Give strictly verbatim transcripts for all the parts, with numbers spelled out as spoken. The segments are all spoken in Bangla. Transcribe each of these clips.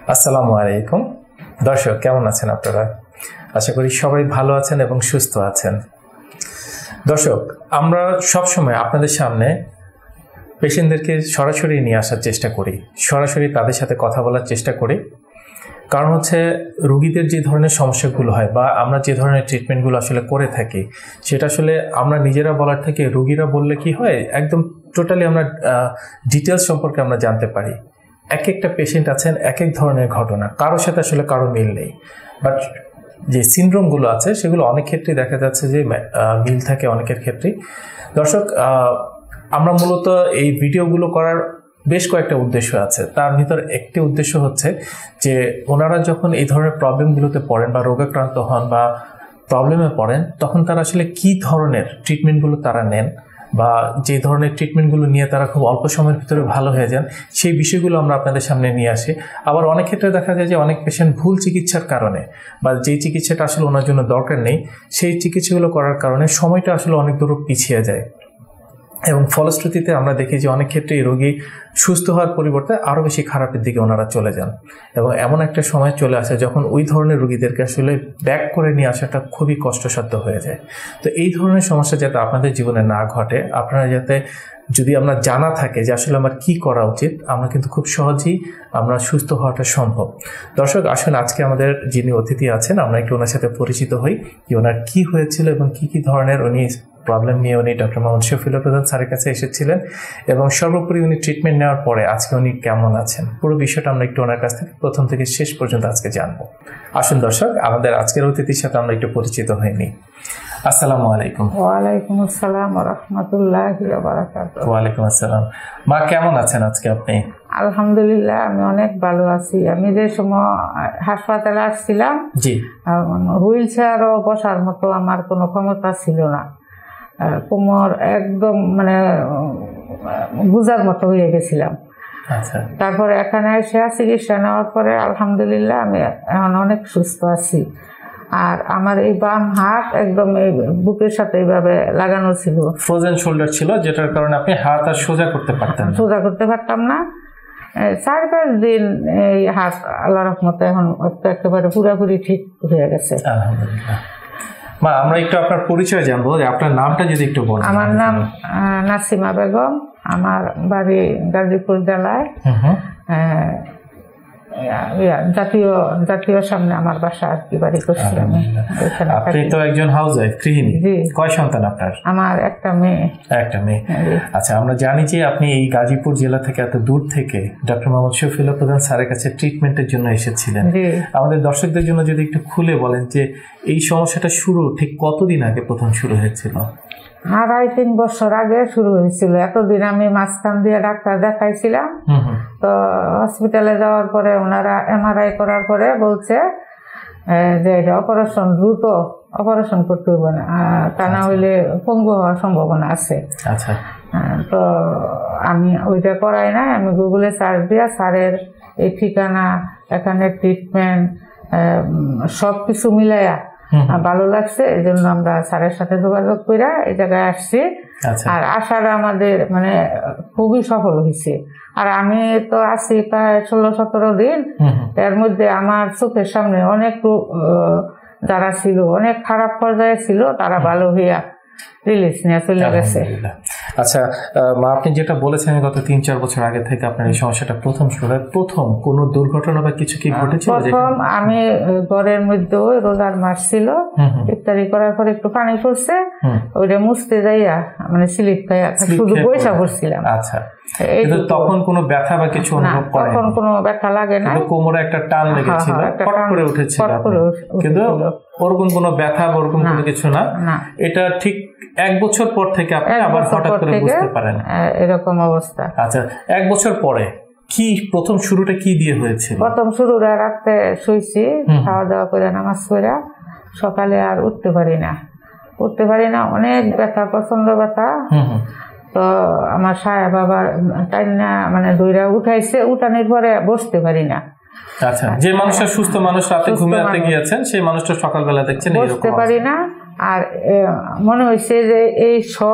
আসসালামু আলাইকুম দর্শক, কেমন আছেন আপনারা? আশা করি সবাই ভালো আছেন এবং সুস্থ আছেন। দর্শক, আমরা সবসময় আপনাদের সামনে পেশেন্টদেরকে সরাসরি নিয়ে আসার চেষ্টা করি, সরাসরি তাদের সাথে কথা বলার চেষ্টা করি। কারণ হচ্ছে রোগীদের যে ধরনের সমস্যাগুলো হয় বা আমরা যে ধরনের ট্রিটমেন্টগুলো আসলে করে থাকি, সেটা আসলে আমরা নিজেরা বলার থেকে রোগীরা বললে কি হয়, একদম টোটালি আমরা ডিটেলস সম্পর্কে আমরা জানতে পারি। এক একটা পেশেন্ট আছেন এক এক ধরনের ঘটনা, কারোর সাথে আসলে কারো মিল নেই, বাট যে সিনড্রোমগুলো আছে সেগুলো অনেক ক্ষেত্রে দেখা যাচ্ছে যে মিল থাকে অনেকের ক্ষেত্রেই। দর্শক, আমরা মূলত এই ভিডিওগুলো করার বেশ কয়েকটা উদ্দেশ্য আছে। তার ভিতর একটি উদ্দেশ্য হচ্ছে যে ওনারা যখন এই ধরনের প্রবলেমগুলোতে পড়েন বা রোগাক্রান্ত হন বা প্রবলেমে পড়েন, তখন তারা আসলে কী ধরনের ট্রিটমেন্টগুলো তারা নেন বা যে ধরনের ট্রিটমেন্টগুলো নিয়ে তারা খুব অল্প সময়ের ভিতরে ভালো হয়ে যান, সেই বিষয়গুলো আমরা আপনাদের সামনে নিয়ে আসি। আবার অনেক ক্ষেত্রে দেখা যায় যে অনেক পেশেন্ট ভুল চিকিৎসার কারণে বা যেই চিকিৎসাটা আসলে ওনার জন্য দরকার নেই, সেই চিকিৎসাগুলো করার কারণে সময়টা আসলে অনেক দূর পিছিয়ে যায় এবং ফলশ্রুতিতে আমরা দেখি যে অনেক ক্ষেত্রে এই রোগী সুস্থ হওয়ার পরিবর্তে আরও বেশি খারাপের দিকে ওনারা চলে যান। এবং এমন একটা সময় চলে আসে যখন ওই ধরনের রোগীদেরকে আসলে ব্যাক করে নিয়ে আসাটা খুবই কষ্টসাধ্য হয়ে যায়। তো এই ধরনের সমস্যা যাতে আপনাদের জীবনে না ঘটে, আপনারা যাতে, যদি আমরা জানা থাকে যে আসলে আমার কী করা উচিত, আমরা কিন্তু খুব সহজেই আমরা সুস্থ হওয়াটা সম্ভব। দর্শক, আসুন আজকে আমাদের যিনি অতিথি আছেন, আমরা একটু ওনার সাথে পরিচিত হই, কি ওনার কী হয়েছিল এবং কী কী ধরনের উনি প্রবলেম নিয়ে উনি ডক্টর মোহাম্মদ শফিউল্লাহ প্রধান স্যারের কাছে এসেছিলেন এবং সর্বোপরি উনি ট্রিটমেন্ট নেওয়ার পরে আজকে উনি কেমন আছেন, পুরো বিষয়টা আমরা একটু ওনার কাছ থেকে প্রথম থেকে শেষ পর্যন্ত আজকে জানবো। আসুন দর্শক, আমাদের আজকের অতিথির সাথে আমরা একটু পরিচিত হইনি। আসসালামু আলাইকুম। ওয়ালাইকুম আসসালাম ওয়া রাহমাতুল্লাহি ওয়া বারাকাতুহু। ওয়ালাইকুম আসসালাম। মা, কেমন আছেন আজকে আপনি? আলহামদুলিল্লাহ, আমি অনেক ভালো আছি। আমি যে সময় হাসপাতালে আসছিলাম, জি, হুইল চেয়ারও বসার মতো আমার কোনো ক্ষমতা ছিল না। কোমর একদম মানে বুঝার মতো হয়ে গেছিলাম। আচ্ছা। তারপরে এখানে এসে চিকিৎসা নেওয়ার পরে আলহামদুলিল্লাহ আমি এখন অনেক সুস্থ আছি। আর আমার এই বাম হাত একদম এই বুকের সাথে এইভাবে লাগানো ছিল, ফ্রোজেন শোল্ডার ছিল, যেটার কারণে আপনি হাত আর সোজা করতে পারতেন না। সোজা করতে পারতাম না। চার পাঁচ দিন এই হাত আল্লাহ রহমতে এখন একেবারে পুরোপুরি ঠিক হয়ে গেছে। আলহামদুলিল্লাহ। মা, আমরা একটু আপনার পরিচয় জানবো, যে আপনার নামটা যদি একটু বলেন। আমার নাম নাসিমা বেগম, আমার বাড়ি গাজীপুর জেলায়, জাতীয় জাতীয় সামনে আমার বাসা আর কি, বাড়ি করছি আমি। আপনি তো একজন হাউস ওয়াইফ, গৃহিণী। কয় সন্তান আপনার? আমার একটা মেয়ে। একটা মেয়ে। আচ্ছা, আমরা জানি যে আপনি এই গাজীপুর জেলা থেকে এত দূর থেকে ডক্টর মোহাম্মদ শফিউল্লাহ প্রধান স্যারের কাছে ট্রিটমেন্টের জন্য এসেছিলেন। আমাদের দর্শকদের জন্য যদি একটু খুলে বলেন যে এই সমস্যাটা শুরু ঠিক কতদিন আগে প্রথম শুরু হয়েছিল? আড়াই তিন বছর আগে শুরু হয়েছিল। এতদিন আমি মাঝখান দিয়ে ডাক্তার দেখাইছিলাম, তো হসপিটালে যাওয়ার পরে ওনারা এমআরআই করার পরে বলছে যে এটা অপারেশন, দ্রুত অপারেশন করতে হবে না, তা না হইলে পঙ্গু হওয়ার সম্ভাবনা আছে। আচ্ছা। তো আমি ওইটা করাই না, আমি গুগলে সার্চ দিয়া স্যারের এই ঠিকানা, এখানে ট্রিটমেন্ট সব কিছু মিলাইয়া ভালো লাগছে, এই জন্য আমরা স্যারের সাথে যোগাযোগ করে এই জায়গায় আসছি। আর আসার আমাদের মানে খুবই সফল হয়েছে। আর আমি তো আছি প্রায় ষোলো সতেরো দিন, এর মধ্যে আমার চোখের সামনে অনেক যারা ছিল অনেক খারাপ পর্যায়ে ছিল, তারা ভালো হইয়া রিলিজ নিয়ে চলে গেছে। আচ্ছা মা, আপনি যেটা বলেছেন গত তিন চার বছর আগে থেকে আপনার এই সমস্যাটা প্রথম শুরু হয়, প্রথম কোনো দুর্ঘটনা বা কিছু কি ঘটেছিল? প্রথম আমি ঘরের মধ্যে ওই রোজার মাস ছিল, ইফতারি করার পরে একটু পানি পড়ছে, ওইটা মুছতে যাইয়া মানে স্লিপ খাইয়া শুধু পয়সা পড়ছিলাম। আচ্ছা, কিন্তু তখন কোনো ব্যথা বা কিছু অনুভব করেন? তখন কোনো ব্যথা লাগে না, কোমরে একটা টান লেগেছিল, পট করে উঠেছিল, কিন্তু ওরকম কোনো ব্যথা বা ওরকম কোনো কিছু না। এটা ঠিক এক বছর পর থেকে আপনি আবার হঠাৎ করে বুঝতে পারেন এরকম অবস্থা। আচ্ছা, এক বছর পরে কি প্রথম শুরুটা কি দিয়ে হয়েছিল? প্রথম শুরুটা রাতে শুইছি, খাওয়া দাওয়া করে নামাজ পড়া, সকালে আর উঠতে পারি না, উঠতে পারি না, অনেক ব্যথা, প্রচন্ড ব্যথা। তো আমার সাহেব বাবা তাই না মানে দইরা উঠাইছে, উঠানোর পরে বসতে পারি না। আচ্ছা, যে মানুষটা সুস্থ মানুষ রাতে ঘুমিয়ে গিয়েছেন, সেই মানুষটা সকালবেলা দেখছেন বসতে পারি না। আর মনে হয়েছে যে এই সব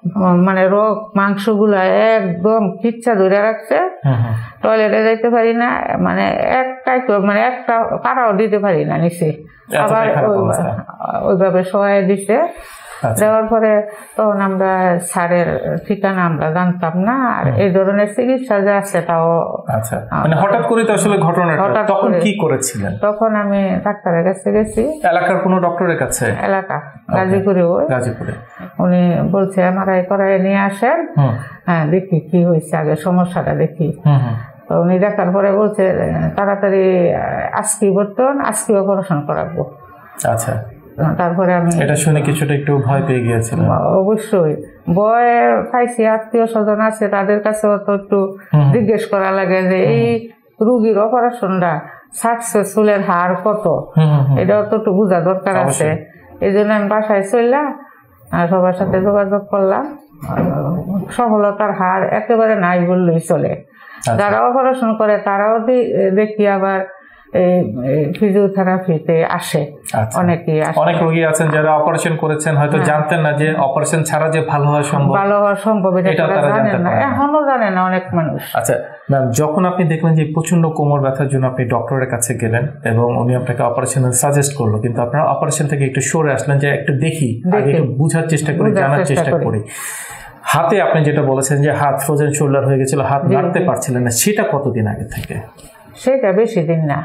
মানে রোগ মাংসগুলা একদম খিচ্ছা ধরে রাখছে, টয়লেটে যাইতে পারি না, মানে এক মানে একটা পাড়াও দিতে পারি না নিচে, আবার ওইভাবে সহায় দিছে। দেওয়ার পরে তখন আমরা স্যারের ঠিকানা আমরা জানতাম না, আর এই ধরনের চিকিৎসা যে আছে তাও হঠাৎ করে তো আসলে ঘটনাটা তখন কি করেছিলেন? তখন আমি ডাক্তারের কাছে গেছি, এলাকার কোনো ডক্টরের কাছে, এলাকা গাজীপুরে, ওই গাজীপুরে। উনি বলছে এমআরআই করায় নিয়ে আসেন, হ্যাঁ দেখি কি হয়েছে, আগে সমস্যাটা দেখি। তো উনি দেখার পরে বলছে তাড়াতাড়ি আজকে বর্তমান আজকে অপারেশন করাবো। আচ্ছা, তারপরে আমি এটা শুনে কিছুটা একটু ভয় পেয়ে গিয়েছিলাম। অবশ্যই ভয় পাইছি, আত্মীয় স্বজন আছে তাদের কাছেও তো একটু জিজ্ঞেস করা লাগে যে এই রুগীর অপারেশনটা সাকসেসফুলের হার কত, এটাও তো একটু বোঝা দরকার আছে। এই জন্য আমি বাসায় চললাম, সবার সাথে যোগাযোগ করলাম, সফলতার হার একেবারে নাই বললেই চলে। যারা অপারেশন করে তারাও দেখি আবার ফিজিওথেরাপিতে আসে, অনেকেই আসে। অনেক রোগী আছেন যারা অপারেশন করেছেন, হয়তো জানতেন না যে অপারেশন ছাড়া যে ভালো হওয়া সম্ভব, ভালো হওয়া সম্ভব এটা তারা জানেন না, এখনো জানে না অনেক মানুষ। আচ্ছা ম্যাম, যখন আপনি দেখলেন যে প্রচন্ড কোমর ব্যথার জন্য আপনি ডক্টরের কাছে গেলেন এবং উনি আপনাকে অপারেশন সাজেস্ট করলো, কিন্তু আপনারা অপারেশন থেকে একটু সরে আসলেন যে একটু দেখি, আগে একটু বুঝার চেষ্টা করি, জানার চেষ্টা করি। হাতে আপনি যেটা বলেছেন যে হাত ফ্রোজেন শোল্ডার হয়ে গেছিল, হাত নাড়তে পারছিলেন না, সেটা কতদিন আগে থেকে? সেটা বেশি দিন না,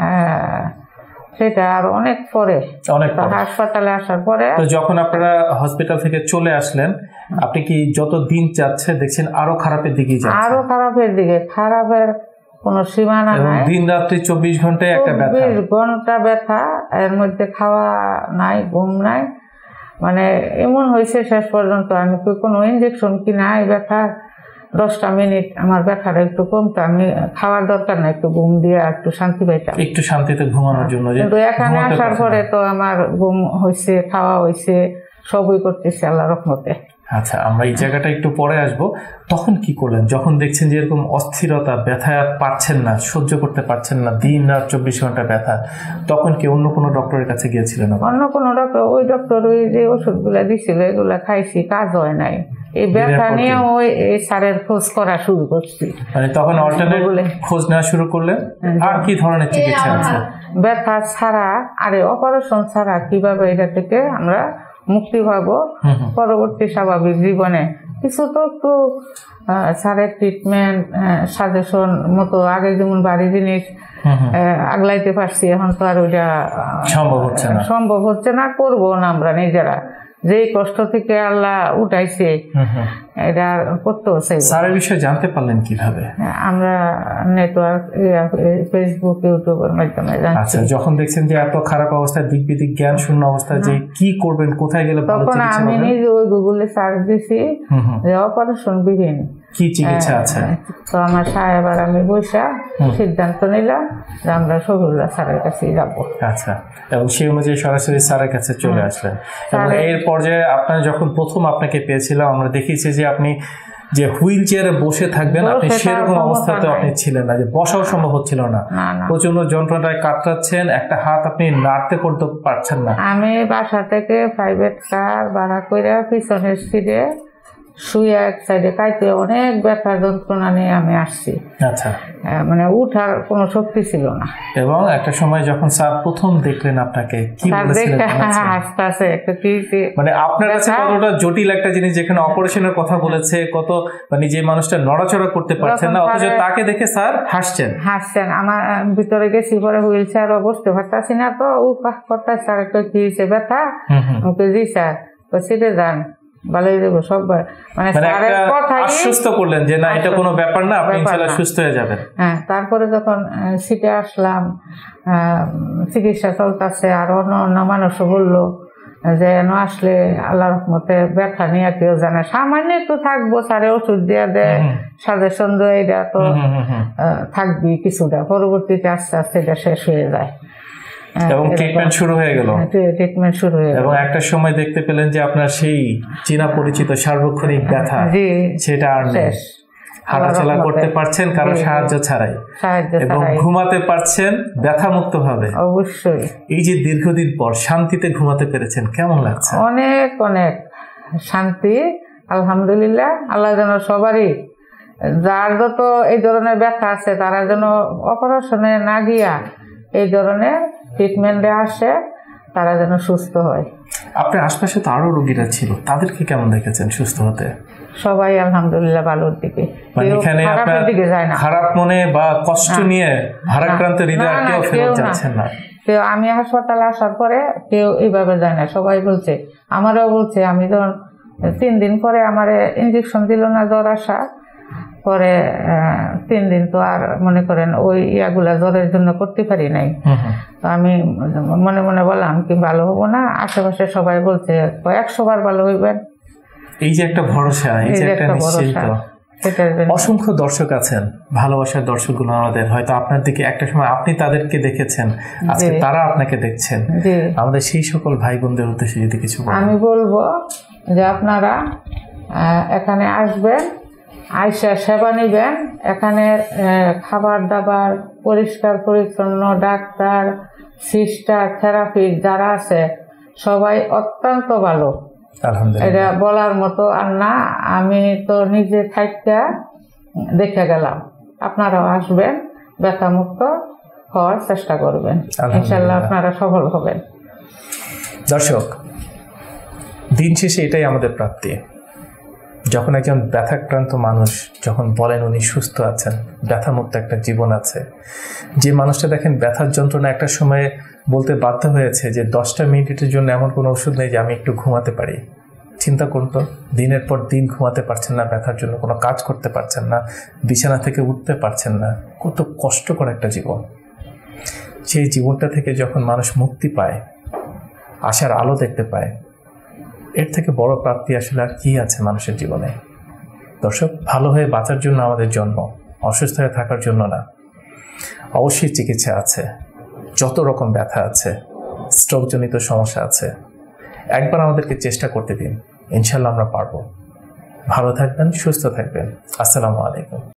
সেটা আর অনেক পরে, অনেক হাসপাতালে আসার পরে। তো যখন আপনারা হসপিটাল থেকে চলে আসলেন, আপনি কি যত দিন যাচ্ছে দেখছেন আরো খারাপের দিকে যাচ্ছে? আরো খারাপের দিকে, খারাপের কোনো সীমানা নাই। দিন রাত্রি চব্বিশ ঘন্টায় একটা ব্যথা, চব্বিশ ঘন্টা ব্যথা, এর মধ্যে খাওয়া নাই, ঘুম নাই, মানে এমন হয়েছে শেষ পর্যন্ত আমি কোনো ইঞ্জেকশন কি নাই ব্যথার, দশটা মিনিট আমার ব্যথাটা একটু কমতো, আমি খাওয়ার দরকার না, একটু ঘুম দিয়ে একটু শান্তি পাইতাম, একটু শান্তিতে ঘুমানোর জন্য। কিন্তু এখানে আসার পরে তো আমার ঘুম হয়েছে, খাওয়া হয়েছে, সবই করতেছি আল্লাহর রহমতে। আচ্ছা, আমরা এই জায়গাটা একটু পরে আসবো। তখন কি করলেন যখন দেখছেন যে এরকম অস্থিরতা, ব্যথা পাচ্ছেন না, সহ্য করতে পারছেন না, দিন রাত চব্বিশ ঘন্টা ব্যথা, তখন কি অন্য কোনো ডক্টরের কাছে গিয়েছিলেন? অন্য কোনো ডক্টর, ওই ডক্টর ওই যে ওষুধগুলা দিছিল এগুলা খাইছি, কাজ হয় নাই। এই ব্যথা নিয়ে ওই স্যারের খোঁজ করা শুরু করছি। মানে তখন অল্টারনেট খোঁজ নেওয়া শুরু করলেন, আর কি ধরনের চিকিৎসা আছে? ব্যথা ছাড়া, আরে অপারেশন ছাড়া কিভাবে এটা থেকে আমরা মুক্তি পাবো পরবর্তী স্বাভাবিক জীবনে। কিছু তো একটু স্যারের ট্রিটমেন্ট সাজেশন মতো আগে যেমন বাড়ি জিনিস আগলাইতে পারছি, এখন তো আর ওইটা সম্ভব হচ্ছে না, সম্ভব হচ্ছে না, করবো না আমরা নিজেরা। যে কষ্ট থেকে আল্লাহ উঠাইছে এটা করতে হচ্ছে। স্যারের বিষয়ে জানতে পারলেন কিভাবে? আমরা নেটওয়ার্ক, ফেসবুক, ইউটিউবের মাধ্যমে জানছি। আচ্ছা, যখন দেখছেন যে এত খারাপ অবস্থা, দিক বিদিক জ্ঞান শূন্য অবস্থা, যে কি করবেন, কোথায় গেলে ভালো চিকিৎসা পাবেন, তখন আমি নিজে ওই গুগলে সার্চ দিছি যে অপারেশন বিহীন কি চিকিৎসা আছে। তো আমার সাহেব আর আমি বসে সিদ্ধান্ত নিলাম যে আমরা শফিউল্লাহ স্যারের কাছে যাব। আচ্ছা, এবং সেই অনুযায়ী সরাসরি স্যারের কাছে চলে আসলেন। এবং এর পর্যায়ে আপনার যখন প্রথম আপনাকে পেয়েছিলাম, আমরা দেখিয়েছি যে আপনি যে হুইল চেয়ারে বসে থাকবেন, আপনি সেরকম অবস্থাতে আপনি ছিলেন না, যে বসাও সম্ভব হচ্ছিল না, প্রচন্ড যন্ত্রণায় কাতরাচ্ছেন, একটা হাত আপনি নাড়তে করতে পারছেন না। আমি বাসা থেকে প্রাইভেট কার ভাড়া করে পিছনের সিটে শুয়ে এক সাইডে কাইতে অনেক ব্যথা যন্ত্রণা নিয়ে আমি আসছি। আচ্ছা, মানে উঠার কোনো শক্তি ছিল না। এবং একটা সময় যখন স্যার প্রথম দেখলেন আপনাকে, কি বলেছিলেন? হাসতে আছে একটা কি, মানে আপনার কাছে কতটা জটিল একটা জিনিস, যেখানে অপারেশনের কথা বলেছে, কত মানে যে মানুষটা নড়াচড়া করতে পারছেন না, অথচ তাকে দেখে স্যার হাসছেন হাসছেন আমার ভিতরে গেছি, পরে হুইল চেয়ারও বসতে পারতাছি না, তো ও কথা স্যার একটা কি হয়েছে ব্যথা, ওকে জি স্যার সিটে যান, ভালোই দেবো সব, মানে আশ্বস্ত করলেন যে না, এটা কোনো ব্যাপার না, আপনি ইনশাআল্লাহ সুস্থ হয়ে যাবেন। হ্যাঁ, তারপরে যখন সিটে আসলাম, চিকিৎসা চলতেছে, আর অন্য অন্য মানুষও বললো যে ন আসলে আল্লাহর রহমতে ব্যথা নিয়ে কেউ জানে, সামান্য একটু থাকবো, স্যারে ওষুধ দিয়ে দেয়, সাজেশন দেয়, এটা তো থাকবি কিছুটা, পরবর্তীতে আস্তে আস্তে এটা শেষ হয়ে যায়। এবং ট্রিটমেন্ট শুরু হয়ে গেল, ট্রিটমেন্ট শুরু হয়ে গেল। এবং একটা সময় দেখতে পেলেন যে আপনার সেই চেনা পরিচিত সার্বক্ষণিক ব্যথা, সেটা আর নেই, হাঁটাচলা করতে পারছেন কারো সাহায্য ছাড়াই, এবং ঘুমাতে পারছেন ব্যথা মুক্ত ভাবে। অবশ্যই। এই যে দীর্ঘদিন পর শান্তিতে ঘুমাতে পেরেছেন, কেমন লাগছে? অনেক অনেক শান্তি, আলহামদুলিল্লাহ, আল্লাহ যেন সবারই, যার যত এই ধরনের ব্যথা আছে তারা যেন অপারেশনে না গিয়া এই ধরনের ট্রিটমেন্টে আসে, তারা যেন সুস্থ হয়। আপনার আশপাশে তো আরো রোগীরা ছিল, তাদেরকে কেমন দেখেছেন সুস্থ হতে? সবাই আলহামদুলিল্লাহ ভালোর দিকে, খারাপের দিকে যায় না। খারাপ মনে বা কষ্ট নিয়ে ভারাক্রান্ত হৃদয় কেউ ফেরত যাচ্ছেন না। কেউ, আমি হাসপাতালে আসার পরে কেউ এইভাবে যায় না, সবাই বলছে, আমারও বলছে, আমি যখন তিন দিন পরে আমার ইঞ্জেকশন দিল না জ্বর আসা, পরে তিন দিন তো আর মনে করেন ওই ইয়াগুলা জ্বরের জন্য করতে পারি নাই। তো আমি মনে মনে বললাম কি ভালো হবো না, আশেপাশে সবাই বলছে একশো বার ভালো হইবেন। এই যে একটা ভরসা, এই যে একটা নিশ্চিত। অসংখ্য দর্শক আছেন, ভালোবাসার দর্শকগুলো আমাদের, হয়তো আপনার দিকে একটা সময় আপনি তাদেরকে দেখেছেন, আজকে তারা আপনাকে দেখছেন। আমাদের সেই সকল ভাই বোনদের উদ্দেশ্যে যদি কিছু বলেন। আমি বলবো যে আপনারা এখানে আসবেন, আইসা সেবা নিবেন। এখানে খাবার দাবার, পরিষ্কার পরিচ্ছন্ন, ডাক্তার, সিস্টার, থেরাপি যারা আছে সবাই অত্যন্ত ভালো। এটা বলার মতো আর না, আমি তো নিজে থাইকা দেখে গেলাম। আপনারাও আসবেন, ব্যথা মুক্ত হওয়ার চেষ্টা করবেন, ইনশাল্লাহ আপনারা সফল হবেন। দর্শক, দিন শেষে এটাই আমাদের প্রাপ্তি। যখন একজন ব্যথাক্রান্ত মানুষ যখন বলেন উনি সুস্থ আছেন, ব্যথামুক্ত একটা জীবন আছে, যে মানুষটা দেখেন ব্যথার যন্ত্রণা একটা সময়ে বলতে বাধ্য হয়েছে যে দশটা মিনিটের জন্য এমন কোনো ওষুধ নেই যে আমি একটু ঘুমাতে পারি। চিন্তা করুন তো, দিনের পর দিন ঘুমাতে পারছেন না, ব্যথার জন্য কোনো কাজ করতে পারছেন না, বিছানা থেকে উঠতে পারছেন না, কত কষ্টকর একটা জীবন। সেই জীবনটা থেকে যখন মানুষ মুক্তি পায়, আশার আলো দেখতে পায়, এর থেকে বড় প্রাপ্তি আসলে আর কি আছে মানুষের জীবনে? দর্শক, ভালো হয়ে বাঁচার জন্য আমাদের জন্ম, অসুস্থ হয়ে থাকার জন্য না। অবশ্যই চিকিৎসা আছে, যত রকম ব্যথা আছে, স্ট্রোকজনিত সমস্যা আছে, একবার আমাদেরকে চেষ্টা করতে দিন, ইনশাল্লাহ আমরা পারবো। ভালো থাকবেন, সুস্থ থাকবেন। আসসালামু আলাইকুম।